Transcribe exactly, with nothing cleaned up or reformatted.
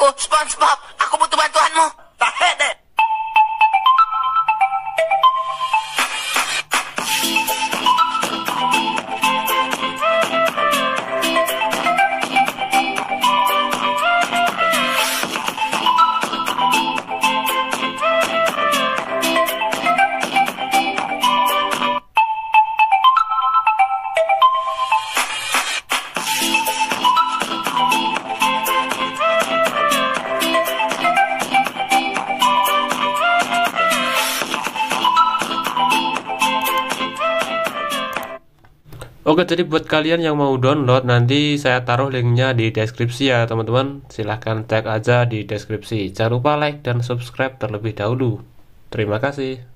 aku, SpongeBob. Aku butuh bantuanmu. Tahe deh. Oke, jadi buat kalian yang mau download, nanti saya taruh linknya di deskripsi ya teman-teman. Silahkan cek aja di deskripsi. Jangan lupa like dan subscribe terlebih dahulu. Terima kasih.